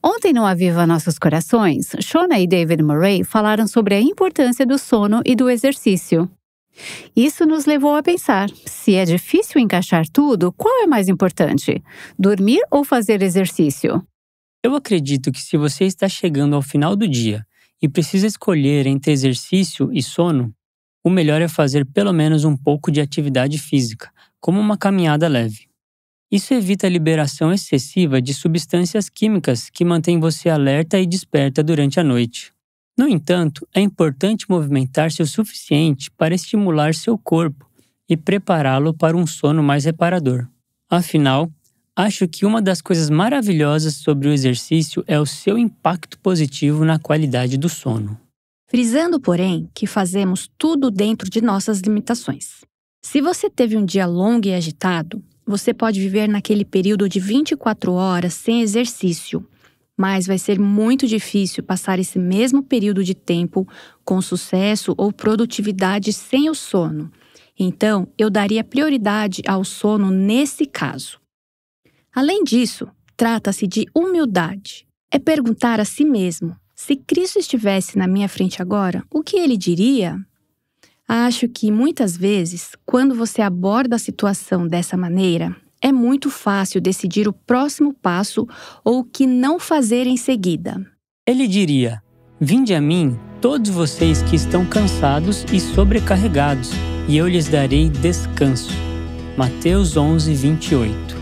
Ontem no Aviva Nossos Corações, Shona e David Murray falaram sobre a importância do sono e do exercício. Isso nos levou a pensar, se é difícil encaixar tudo, qual é mais importante? Dormir ou fazer exercício? Eu acredito que se você está chegando ao final do dia e precisa escolher entre exercício e sono, o melhor é fazer pelo menos um pouco de atividade física, como uma caminhada leve. Isso evita a liberação excessiva de substâncias químicas que mantêm você alerta e desperta durante a noite. No entanto, é importante movimentar-se o suficiente para estimular seu corpo e prepará-lo para um sono mais reparador. Afinal, acho que uma das coisas maravilhosas sobre o exercício é o seu impacto positivo na qualidade do sono. Frisando, porém, que fazemos tudo dentro de nossas limitações. Se você teve um dia longo e agitado, você pode viver naquele período de 24 horas sem exercício, mas vai ser muito difícil passar esse mesmo período de tempo com sucesso ou produtividade sem o sono. Então, eu daria prioridade ao sono nesse caso. Além disso, trata-se de humildade. É perguntar a si mesmo, se Cristo estivesse na minha frente agora, o que ele diria? Acho que muitas vezes, quando você aborda a situação dessa maneira, é muito fácil decidir o próximo passo ou o que não fazer em seguida. Ele diria: "Vinde a mim, todos vocês que estão cansados e sobrecarregados, e eu lhes darei descanso." Mateus 11, 28.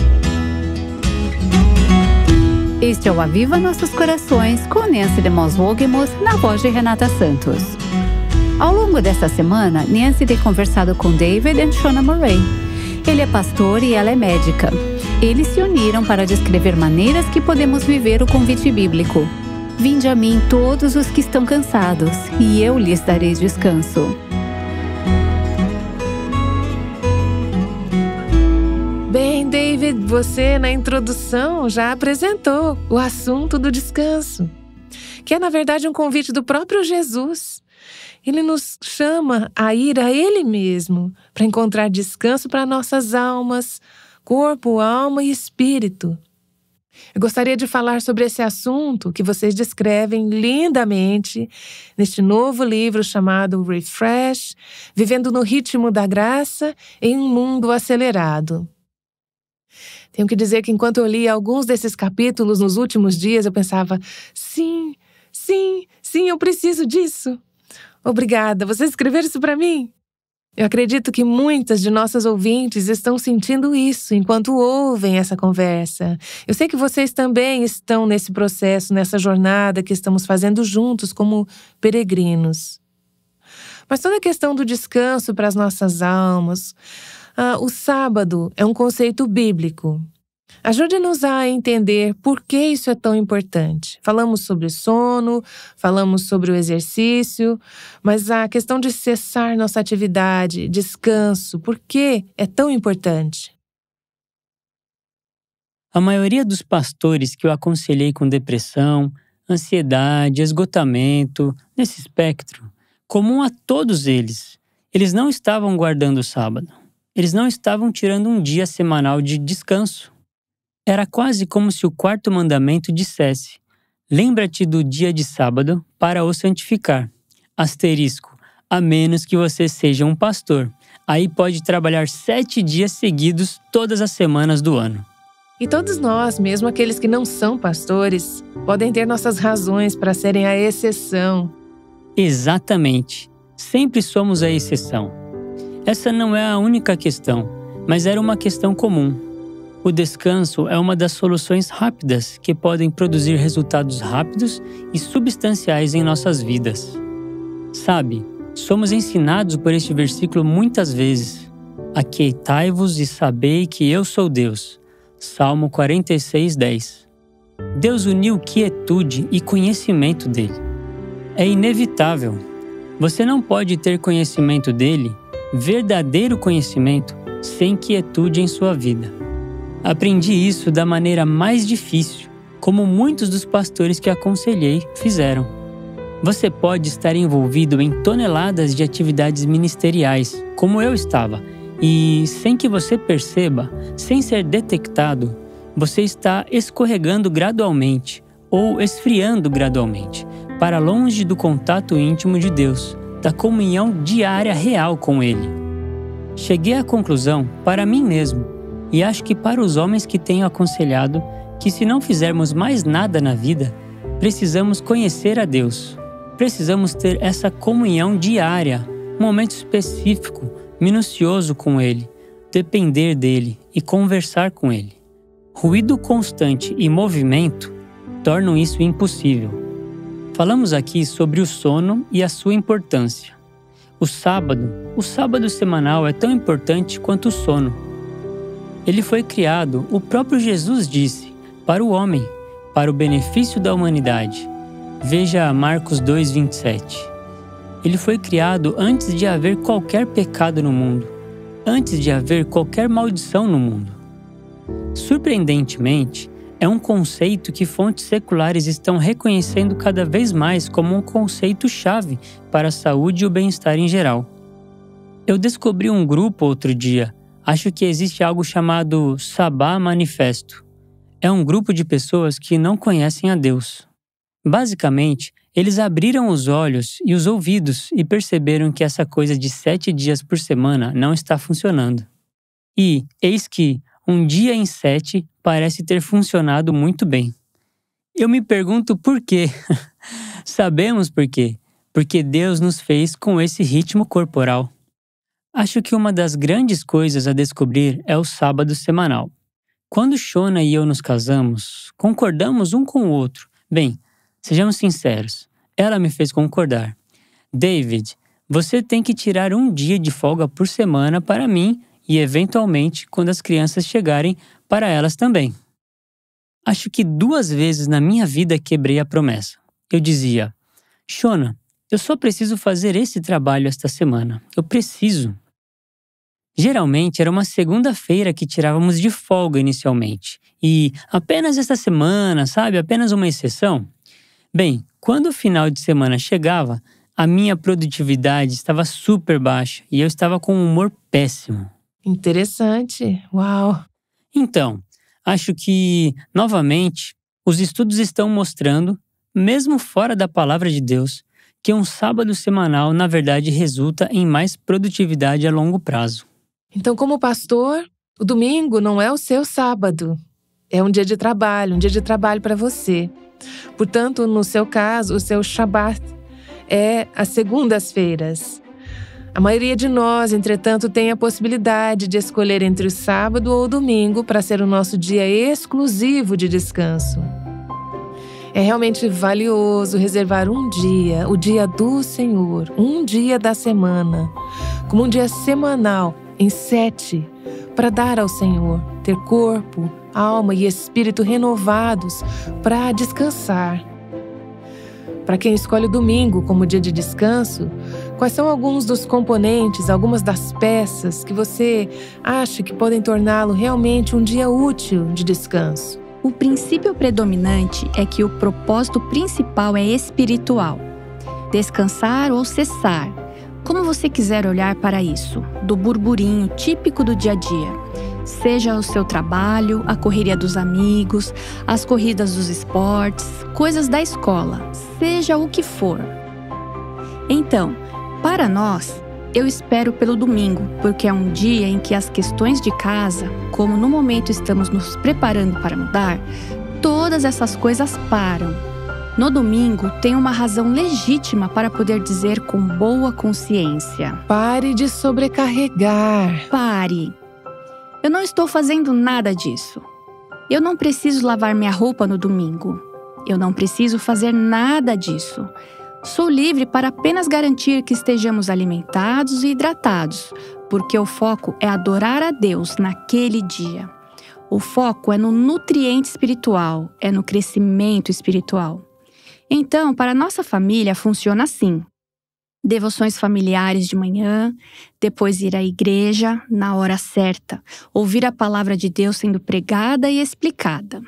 Este é o Aviva Nossos Corações com Nancy DeMoss Wogemuth na voz de Renata Santos. Ao longo desta semana, Nancy tem conversado com David e Shona Murray. Ele é pastor e ela é médica. Eles se uniram para descrever maneiras que podemos viver o convite bíblico. Vinde a mim todos os que estão cansados, e eu lhes darei descanso. Bem, David, você na introdução já apresentou o assunto do descanso, que é na verdade um convite do próprio Jesus. Ele nos chama a ir a Ele mesmo para encontrar descanso para nossas almas, corpo, alma e espírito. Eu gostaria de falar sobre esse assunto que vocês descrevem lindamente neste novo livro chamado Refresh, Vivendo no Ritmo da Graça em um Mundo Acelerado. Tenho que dizer que enquanto eu li alguns desses capítulos nos últimos dias, eu pensava, sim, eu preciso disso. Obrigada, vocês escreveram isso para mim? Eu acredito que muitas de nossas ouvintes estão sentindo isso enquanto ouvem essa conversa. Eu sei que vocês também estão nesse processo, nessa jornada que estamos fazendo juntos como peregrinos. Mas toda a questão do descanso para as nossas almas, o sábado é um conceito bíblico. Ajude-nos a entender por que isso é tão importante. Falamos sobre sono, falamos sobre o exercício, mas a questão de cessar nossa atividade, descanso, por que é tão importante? A maioria dos pastores que eu aconselhei com depressão, ansiedade, esgotamento, nesse espectro, comum a todos eles não estavam guardando o sábado. Eles não estavam tirando um dia semanal de descanso. Era quase como se o quarto mandamento dissesse: lembra-te do dia de sábado para o santificar. Asterisco, a menos que você seja um pastor. Aí pode trabalhar 7 dias seguidos todas as semanas do ano. E todos nós, mesmo aqueles que não são pastores, podem ter nossas razões para serem a exceção. Exatamente. Sempre somos a exceção. Essa não é a única questão, mas era uma questão comum. O descanso é uma das soluções rápidas que podem produzir resultados rápidos e substanciais em nossas vidas. Sabe, somos ensinados por este versículo muitas vezes. Aquietai-vos e sabei que eu sou Deus. Salmo 46, 10. Deus uniu quietude e conhecimento dele. É inevitável. Você não pode ter conhecimento dele, verdadeiro conhecimento, sem quietude em sua vida. Aprendi isso da maneira mais difícil, como muitos dos pastores que aconselhei fizeram. Você pode estar envolvido em toneladas de atividades ministeriais, como eu estava, e, sem que você perceba, sem ser detectado, você está escorregando gradualmente, ou esfriando gradualmente, para longe do contato íntimo de Deus, da comunhão diária real com Ele. Cheguei à conclusão, para mim mesmo, e acho que para os homens que tenho aconselhado, que se não fizermos mais nada na vida, precisamos conhecer a Deus. Precisamos ter essa comunhão diária, um momento específico, minucioso com Ele, depender dele e conversar com Ele. Ruído constante e movimento tornam isso impossível. Falamos aqui sobre o sono e a sua importância. O sábado semanal é tão importante quanto o sono. Ele foi criado, o próprio Jesus disse, para o homem, para o benefício da humanidade. Veja Marcos 2:27. Ele foi criado antes de haver qualquer pecado no mundo, antes de haver qualquer maldição no mundo. Surpreendentemente, é um conceito que fontes seculares estão reconhecendo cada vez mais como um conceito-chave para a saúde e o bem-estar em geral. Eu descobri um grupo outro dia, acho que existe algo chamado Sabá Manifesto. É um grupo de pessoas que não conhecem a Deus. Basicamente, eles abriram os olhos e os ouvidos e perceberam que essa coisa de 7 dias por semana não está funcionando. E, eis que, um dia em 7 parece ter funcionado muito bem. Eu me pergunto por quê. Sabemos por quê. Porque Deus nos fez com esse ritmo corporal. Acho que uma das grandes coisas a descobrir é o sábado semanal. Quando Shona e eu nos casamos, concordamos um com o outro. Bem, sejamos sinceros, ela me fez concordar. David, você tem que tirar um dia de folga por semana para mim e, eventualmente, quando as crianças chegarem, para elas também. Acho que 2 vezes na minha vida quebrei a promessa. Eu dizia, Shona, eu só preciso fazer esse trabalho esta semana. Eu preciso. Geralmente era uma segunda-feira que tirávamos de folga inicialmente. E apenas esta semana, sabe? Apenas uma exceção. Bem, quando o final de semana chegava, a minha produtividade estava super baixa e eu estava com um humor péssimo. Interessante. Uau! Então, acho que, novamente, os estudos estão mostrando, mesmo fora da palavra de Deus, que um sábado semanal, na verdade, resulta em mais produtividade a longo prazo. Então, como pastor, o domingo não é o seu sábado. É um dia de trabalho para você. Portanto, no seu caso, o seu Shabat é as segundas-feiras. A maioria de nós, entretanto, tem a possibilidade de escolher entre o sábado ou o domingo para ser o nosso dia exclusivo de descanso. É realmente valioso reservar um dia, o dia do Senhor, um dia da semana, como um dia semanal, em 7, para dar ao Senhor, ter corpo, alma e espírito renovados para descansar. Para quem escolhe o domingo como dia de descanso, quais são alguns dos componentes, algumas das peças que você acha que podem torná-lo realmente um dia útil de descanso? O princípio predominante é que o propósito principal é espiritual. Descansar ou cessar, como você quiser olhar para isso, do burburinho típico do dia a dia. Seja o seu trabalho, a correria dos amigos, as corridas dos esportes, coisas da escola, seja o que for. Então, para nós, eu espero pelo domingo, porque é um dia em que as questões de casa, como no momento estamos nos preparando para mudar, todas essas coisas param. No domingo, tem uma razão legítima para poder dizer com boa consciência: pare de sobrecarregar. Pare. Eu não estou fazendo nada disso. Eu não preciso lavar minha roupa no domingo. Eu não preciso fazer nada disso. Sou livre para apenas garantir que estejamos alimentados e hidratados, porque o foco é adorar a Deus naquele dia. O foco é no nutriente espiritual, é no crescimento espiritual. Então, para nossa família, funciona assim. Devoções familiares de manhã, depois ir à igreja na hora certa, ouvir a palavra de Deus sendo pregada e explicada.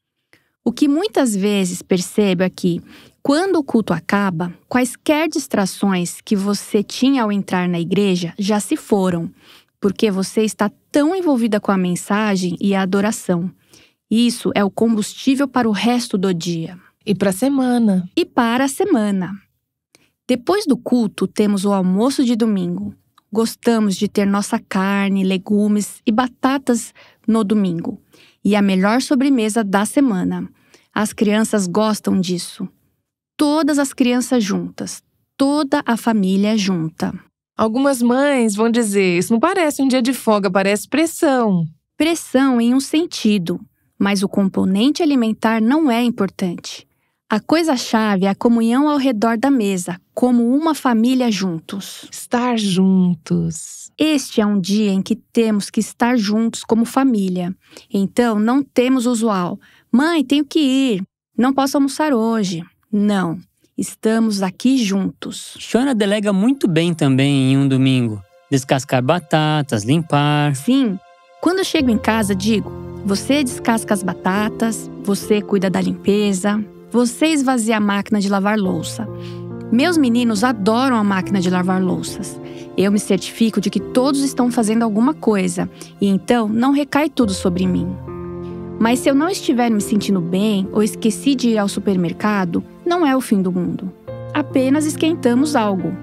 O que muitas vezes percebo é que, quando o culto acaba, quaisquer distrações que você tinha ao entrar na igreja já se foram, porque você está tão envolvida com a mensagem e a adoração. Isso é o combustível para o resto do dia. E para a semana. E para a semana. Depois do culto, temos o almoço de domingo. Gostamos de ter nossa carne, legumes e batatas no domingo. E a melhor sobremesa da semana. As crianças gostam disso. Todas as crianças juntas. Toda a família junta. Algumas mães vão dizer, isso não parece um dia de folga, parece pressão. Pressão em um sentido, mas o componente alimentar não é importante. A coisa-chave é a comunhão ao redor da mesa, como uma família juntos. Estar juntos. Este é um dia em que temos que estar juntos como família. Então, não temos o usual. Mãe, tenho que ir. Não posso almoçar hoje. Não. Estamos aqui juntos. Shona delega muito bem também em um domingo. Descascar batatas, limpar. Sim. Quando eu chego em casa, digo, você descasca as batatas, você cuida da limpeza, você esvazia a máquina de lavar louça. Meus meninos adoram a máquina de lavar louças. Eu me certifico de que todos estão fazendo alguma coisa e então não recai tudo sobre mim. Mas se eu não estiver me sentindo bem ou esqueci de ir ao supermercado, não é o fim do mundo. Apenas esquentamos algo.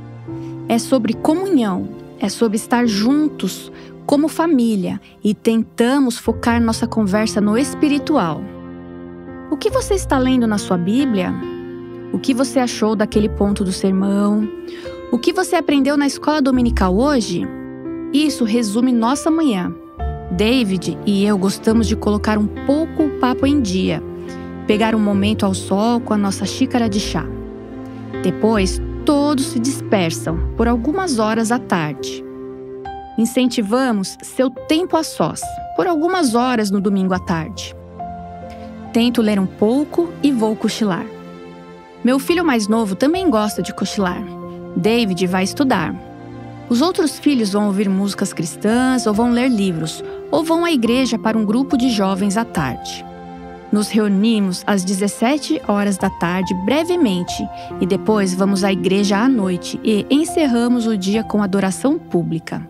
É sobre comunhão, é sobre estar juntos como família e tentamos focar nossa conversa no espiritual. O que você está lendo na sua Bíblia? O que você achou daquele ponto do sermão? O que você aprendeu na escola dominical hoje? Isso resume nossa manhã. David e eu gostamos de colocar um pouco o papo em dia, pegar um momento ao sol com a nossa xícara de chá. Depois, todos se dispersam por algumas horas à tarde. Incentivamos seu tempo a sós, por algumas horas no domingo à tarde. Tento ler um pouco e vou cochilar. Meu filho mais novo também gosta de cochilar. David vai estudar. Os outros filhos vão ouvir músicas cristãs ou vão ler livros, ou vão à igreja para um grupo de jovens à tarde. Nos reunimos às 17 horas da tarde brevemente e depois vamos à igreja à noite e encerramos o dia com adoração pública.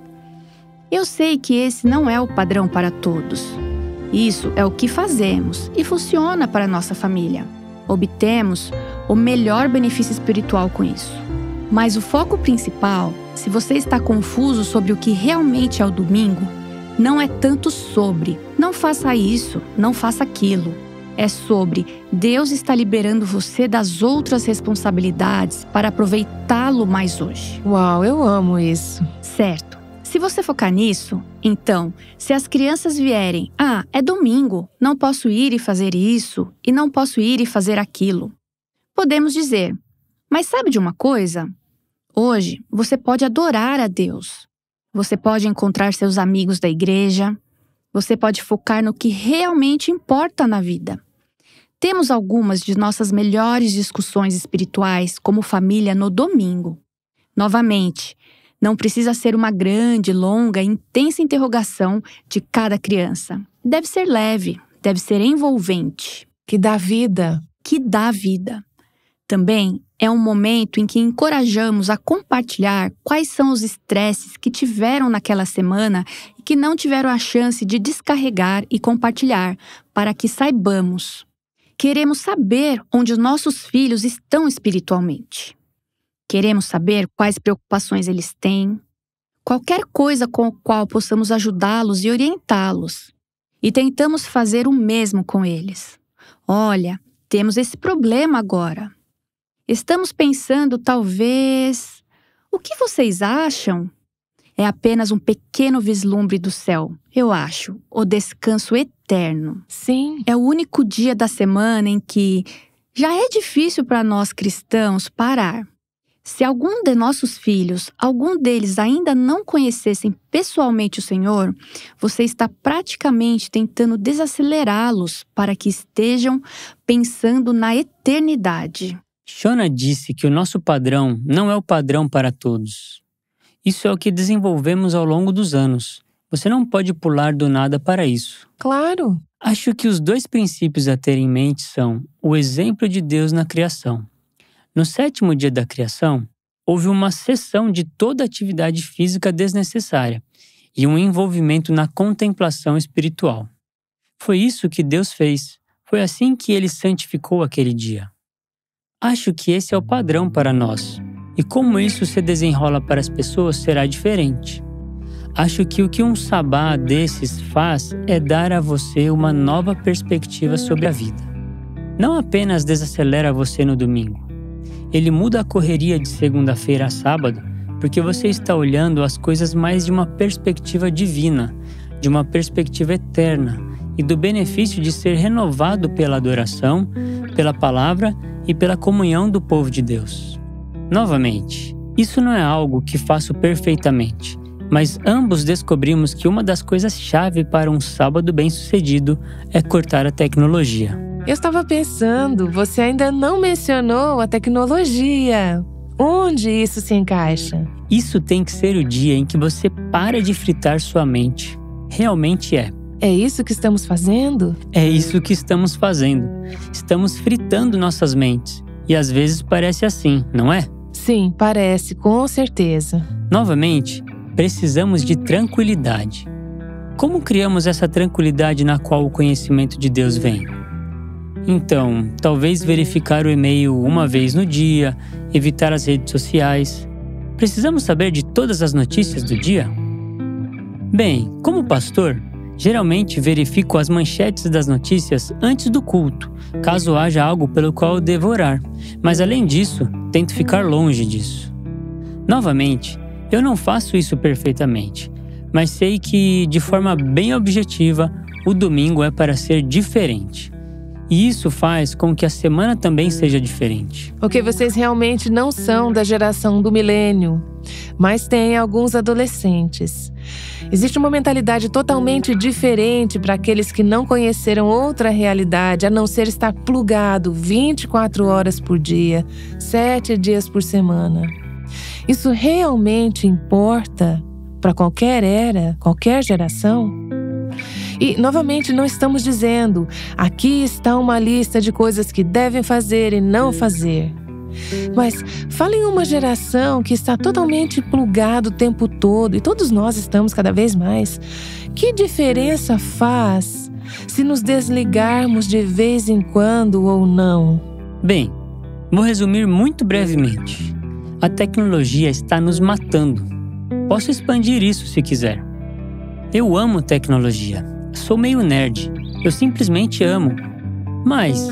Eu sei que esse não é o padrão para todos. Isso é o que fazemos e funciona para nossa família. Obtemos o melhor benefício espiritual com isso. Mas o foco principal, se você está confuso sobre o que realmente é o domingo, não é tanto sobre, não faça isso, não faça aquilo. É sobre Deus está liberando você das outras responsabilidades para aproveitá-lo mais hoje. Uau, eu amo isso. Certo. Se você focar nisso, então, se as crianças vierem, é domingo, não posso ir e fazer isso, e não posso ir e fazer aquilo. Podemos dizer, mas sabe de uma coisa? Hoje, você pode adorar a Deus. Você pode encontrar seus amigos da igreja. Você pode focar no que realmente importa na vida. Temos algumas de nossas melhores discussões espirituais como família no domingo. Novamente, não precisa ser uma grande, longa, intensa interrogação de cada criança. Deve ser leve, deve ser envolvente. Que dá vida. Que dá vida. Também é um momento em que encorajamos a compartilhar quais são os estresses que tiveram naquela semana e que não tiveram a chance de descarregar e compartilhar, para que saibamos. Queremos saber onde os nossos filhos estão espiritualmente. Queremos saber quais preocupações eles têm, qualquer coisa com a qual possamos ajudá-los e orientá-los. E tentamos fazer o mesmo com eles. Olha, temos esse problema agora. Estamos pensando, talvez... O que vocês acham? É apenas um pequeno vislumbre do céu, eu acho, o descanso eterno. Sim. É o único dia da semana em que já é difícil para nós cristãos parar. Se algum de nossos filhos, algum deles ainda não conhecessem pessoalmente o Senhor, você está praticamente tentando desacelerá-los para que estejam pensando na eternidade. Shona disse que o nosso padrão não é o padrão para todos. Isso é o que desenvolvemos ao longo dos anos. Você não pode pular do nada para isso. Claro. Acho que os dois princípios a ter em mente são o exemplo de Deus na criação. No 7º dia da criação, houve uma cessão de toda atividade física desnecessária e um envolvimento na contemplação espiritual. Foi isso que Deus fez. Foi assim que Ele santificou aquele dia. Acho que esse é o padrão para nós, e como isso se desenrola para as pessoas será diferente. Acho que o que um sabá desses faz é dar a você uma nova perspectiva sobre a vida. Não apenas desacelera você no domingo. Ele muda a correria de segunda-feira a sábado, porque você está olhando as coisas mais de uma perspectiva divina, de uma perspectiva eterna e do benefício de ser renovado pela adoração, pela palavra e pela comunhão do povo de Deus. Novamente, isso não é algo que faço perfeitamente, mas ambos descobrimos que uma das coisas-chave para um sábado bem-sucedido é cortar a tecnologia. Eu estava pensando, você ainda não mencionou a tecnologia. Onde isso se encaixa? Isso tem que ser o dia em que você para de fritar sua mente. Realmente é. É isso que estamos fazendo? É isso que estamos fazendo. Estamos fritando nossas mentes. E às vezes parece assim, não é? Sim, parece, com certeza. Novamente, precisamos de tranquilidade. Como criamos essa tranquilidade na qual o conhecimento de Deus vem? Então, talvez verificar o e-mail uma vez no dia, evitar as redes sociais. Precisamos saber de todas as notícias do dia? Bem, como pastor, geralmente verifico as manchetes das notícias antes do culto, caso haja algo pelo qual eu devo orar. Mas além disso, tento ficar longe disso. Novamente, eu não faço isso perfeitamente, mas sei que, de forma bem objetiva, o domingo é para ser diferente. E isso faz com que a semana também seja diferente. Porque vocês realmente não são da geração do milênio, mas têm alguns adolescentes. Existe uma mentalidade totalmente diferente para aqueles que não conheceram outra realidade, a não ser estar plugado 24 horas por dia, 7 dias por semana. Isso realmente importa para qualquer era, qualquer geração? E, novamente, não estamos dizendo, aqui está uma lista de coisas que devem fazer e não fazer. Mas fala em uma geração que está totalmente plugada o tempo todo, e todos nós estamos cada vez mais. Que diferença faz se nos desligarmos de vez em quando ou não? Bem, vou resumir muito brevemente. A tecnologia está nos matando. Posso expandir isso se quiser. Eu amo tecnologia. Sou meio nerd. Eu simplesmente amo. Mas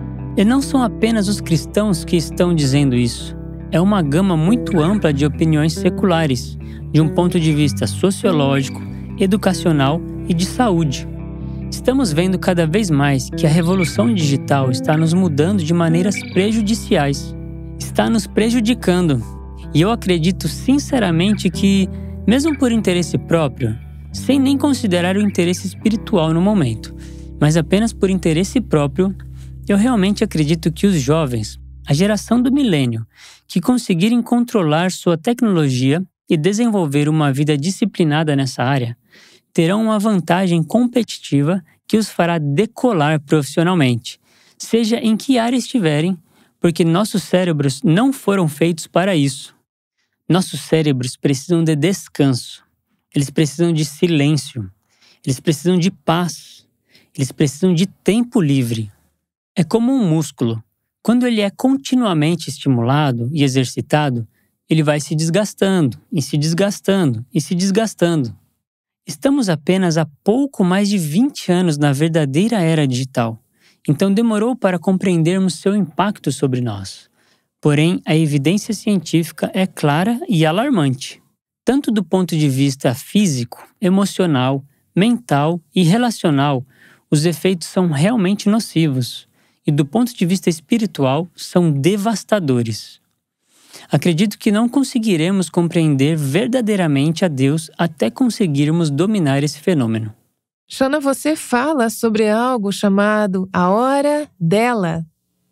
e não são apenas os cristãos que estão dizendo isso. É uma gama muito ampla de opiniões seculares, de um ponto de vista sociológico, educacional e de saúde. Estamos vendo cada vez mais que a revolução digital está nos mudando de maneiras prejudiciais. Está nos prejudicando. E eu acredito sinceramente que, mesmo por interesse próprio, sem nem considerar o interesse espiritual no momento, mas apenas por interesse próprio, eu realmente acredito que os jovens, a geração do milênio, que conseguirem controlar sua tecnologia e desenvolver uma vida disciplinada nessa área, terão uma vantagem competitiva que os fará decolar profissionalmente, seja em que área estiverem, porque nossos cérebros não foram feitos para isso. Nossos cérebros precisam de descanso. Eles precisam de silêncio, eles precisam de paz, eles precisam de tempo livre. É como um músculo. Quando ele é continuamente estimulado e exercitado, ele vai se desgastando, e se desgastando, e se desgastando. Estamos apenas há pouco mais de 20 anos na verdadeira era digital, então demorou para compreendermos seu impacto sobre nós. Porém, a evidência científica é clara e alarmante. Tanto do ponto de vista físico, emocional, mental e relacional, os efeitos são realmente nocivos. E do ponto de vista espiritual, são devastadores. Acredito que não conseguiremos compreender verdadeiramente a Deus até conseguirmos dominar esse fenômeno. Shana, você fala sobre algo chamado a hora dela.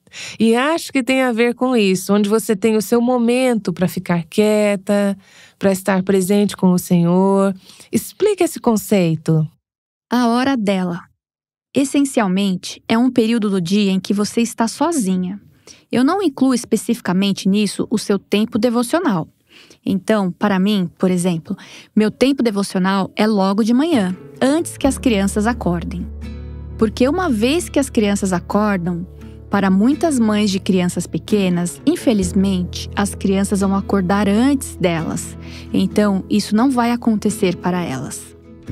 E acho que tem a ver com isso, onde você tem o seu momento para ficar quieta, para estar presente com o Senhor. Explica esse conceito. A hora dela. Essencialmente, é um período do dia em que você está sozinha. Eu não incluo especificamente nisso o seu tempo devocional. Então, para mim, por exemplo, meu tempo devocional é logo de manhã, antes que as crianças acordem. Porque uma vez que as crianças acordam, para muitas mães de crianças pequenas, infelizmente, as crianças vão acordar antes delas. Então, isso não vai acontecer para elas.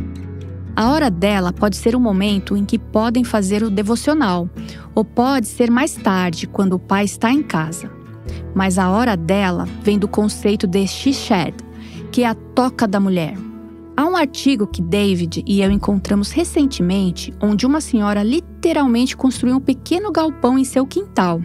A hora dela pode ser um momento em que podem fazer o devocional, ou pode ser mais tarde, quando o pai está em casa. Mas a hora dela vem do conceito de she shed, que é a toca da mulher. Há um artigo que David e eu encontramos recentemente, onde uma senhora literalmente construiu um pequeno galpão em seu quintal.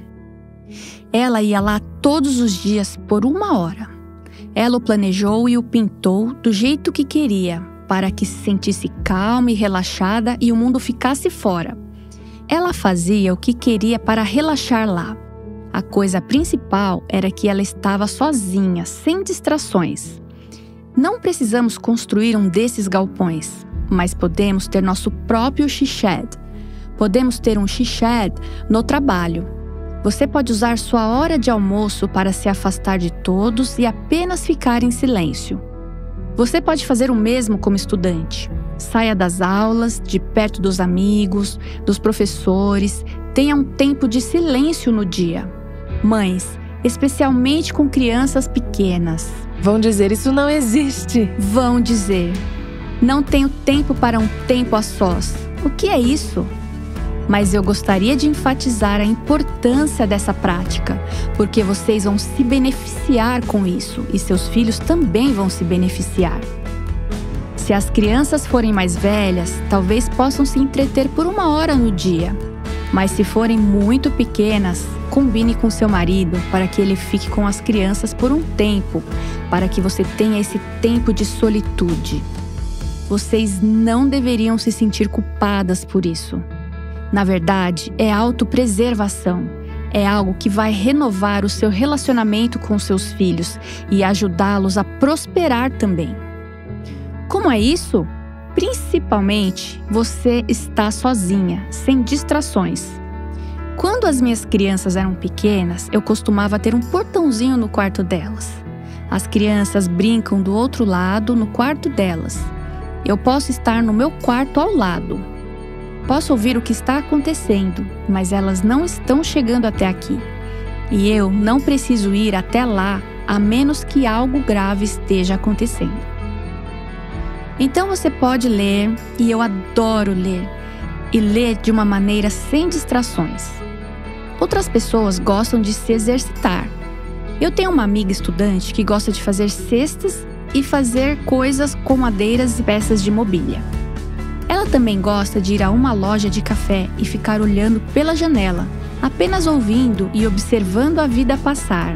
Ela ia lá todos os dias por 1 hora. Ela o planejou e o pintou do jeito que queria, para que se sentisse calma e relaxada e o mundo ficasse fora. Ela fazia o que queria para relaxar lá. A coisa principal era que ela estava sozinha, sem distrações. Não precisamos construir um desses galpões, mas podemos ter nosso próprio she shed. Podemos ter um she shed no trabalho. Você pode usar sua hora de almoço para se afastar de todos e apenas ficar em silêncio. Você pode fazer o mesmo como estudante. Saia das aulas, de perto dos amigos, dos professores. Tenha um tempo de silêncio no dia. Mães, especialmente com crianças pequenas. Vão dizer, isso não existe. Vão dizer, não tenho tempo para um tempo a sós. O que é isso? Mas eu gostaria de enfatizar a importância dessa prática, porque vocês vão se beneficiar com isso e seus filhos também vão se beneficiar. Se as crianças forem mais velhas, talvez possam se entreter por 1 hora no dia. Mas se forem muito pequenas, combine com seu marido para que ele fique com as crianças por um tempo, para que você tenha esse tempo de solitude. Vocês não deveriam se sentir culpadas por isso. Na verdade, é autopreservação. É algo que vai renovar o seu relacionamento com seus filhos e ajudá-los a prosperar também. Como é isso? Principalmente, você está sozinha, sem distrações. Quando as minhas crianças eram pequenas, eu costumava ter um portãozinho no quarto delas. As crianças brincam do outro lado, no quarto delas. Eu posso estar no meu quarto ao lado. Posso ouvir o que está acontecendo, mas elas não estão chegando até aqui. E eu não preciso ir até lá, a menos que algo grave esteja acontecendo. Então você pode ler, e eu adoro ler, e ler de uma maneira sem distrações. Outras pessoas gostam de se exercitar. Eu tenho uma amiga estudante que gosta de fazer cestas e fazer coisas com madeiras e peças de mobília. Ela também gosta de ir a uma loja de café e ficar olhando pela janela, apenas ouvindo e observando a vida passar.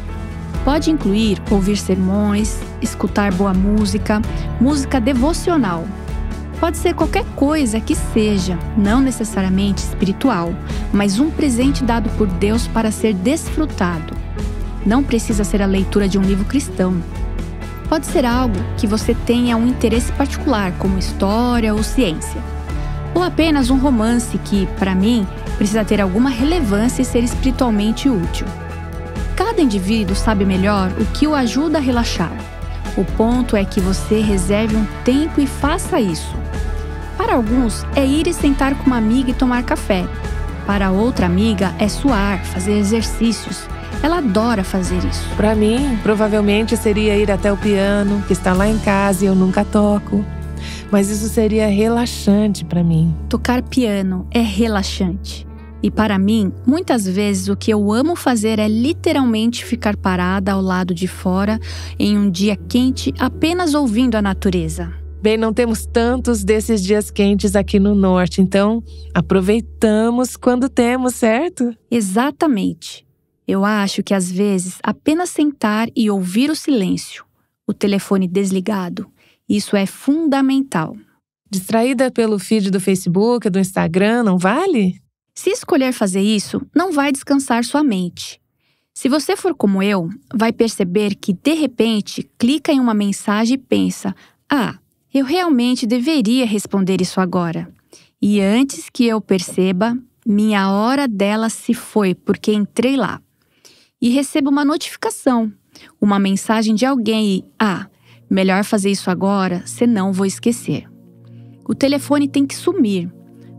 Pode incluir ouvir sermões, escutar boa música, música devocional. Pode ser qualquer coisa que seja, não necessariamente espiritual, mas um presente dado por Deus para ser desfrutado. Não precisa ser a leitura de um livro cristão. Pode ser algo que você tenha um interesse particular, como história ou ciência. Ou apenas um romance que, para mim, precisa ter alguma relevância e ser espiritualmente útil. Cada indivíduo sabe melhor o que o ajuda a relaxar. O ponto é que você reserve um tempo e faça isso. Para alguns, é ir e sentar com uma amiga e tomar café. Para outra amiga, é suar, fazer exercícios. Ela adora fazer isso. Para mim, provavelmente seria ir até o piano, que está lá em casa e eu nunca toco. Mas isso seria relaxante para mim. Tocar piano é relaxante. E para mim, muitas vezes o que eu amo fazer é literalmente ficar parada ao lado de fora em um dia quente, apenas ouvindo a natureza. Bem, não temos tantos desses dias quentes aqui no norte, então aproveitamos quando temos, certo? Exatamente. Eu acho que às vezes apenas sentar e ouvir o silêncio, o telefone desligado, isso é fundamental. Distraída pelo feed do Facebook, do Instagram, não vale? Se escolher fazer isso, não vai descansar sua mente. Se você for como eu, vai perceber que, de repente, clica em uma mensagem e pensa: eu realmente deveria responder isso agora. E antes que eu perceba, minha hora dela se foi porque entrei lá. E recebo uma notificação, uma mensagem de alguém e, melhor fazer isso agora, senão vou esquecer. O telefone tem que sumir.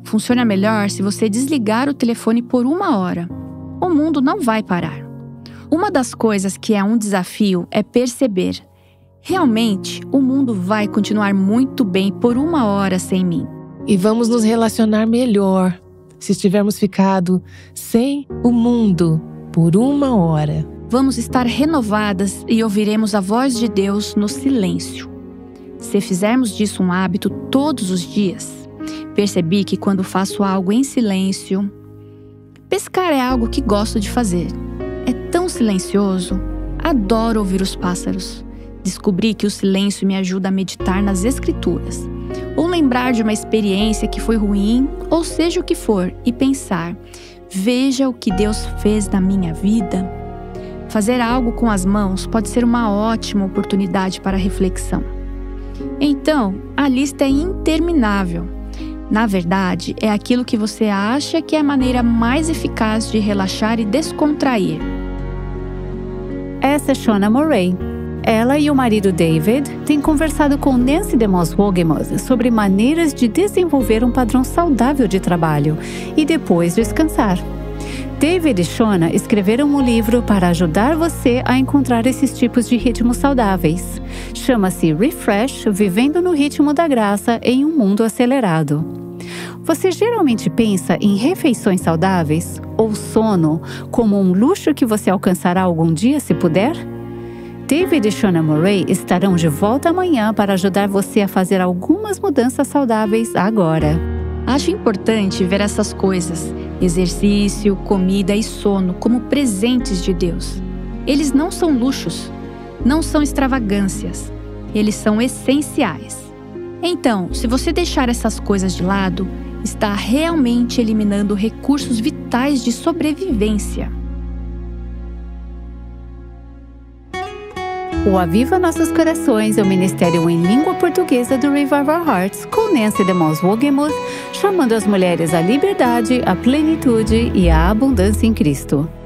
funciona melhor se você desligar o telefone por 1 hora. O mundo não vai parar. Uma das coisas que é um desafio é perceber: realmente, o mundo vai continuar muito bem por 1 hora sem mim. E vamos nos relacionar melhor se tivermos ficado sem o mundo por 1 hora. Vamos estar renovadas e ouviremos a voz de Deus no silêncio. Se fizermos disso um hábito todos os dias, percebi que quando faço algo em silêncio, pescar é algo que gosto de fazer. É tão silencioso, adoro ouvir os pássaros. Descobri que o silêncio me ajuda a meditar nas escrituras, ou lembrar de uma experiência que foi ruim, ou seja o que for, e pensar: veja o que Deus fez na minha vida. Fazer algo com as mãos pode ser uma ótima oportunidade para reflexão. Então, a lista é interminável. Na verdade, é aquilo que você acha que é a maneira mais eficaz de relaxar e descontrair. Essa é Shona Murray. Ela e o marido David têm conversado com Nancy DeMoss Wogemuth sobre maneiras de desenvolver um padrão saudável de trabalho e depois descansar. David e Shona escreveram um livro para ajudar você a encontrar esses tipos de ritmos saudáveis. Chama-se Refresh, Vivendo no Ritmo da Graça em um Mundo Acelerado. Você geralmente pensa em refeições saudáveis ou sono como um luxo que você alcançará algum dia se puder? David e Shona Murray estarão de volta amanhã para ajudar você a fazer algumas mudanças saudáveis agora. Acho importante ver essas coisas, exercício, comida e sono, como presentes de Deus. Eles não são luxos, não são extravagâncias, eles são essenciais. Então, se você deixar essas coisas de lado, está realmente eliminando recursos vitais de sobrevivência. O Aviva Nossos Corações é o ministério em língua portuguesa do Revival Hearts, com Nancy DeMoss Wogemuth, chamando as mulheres à liberdade, à plenitude e à abundância em Cristo.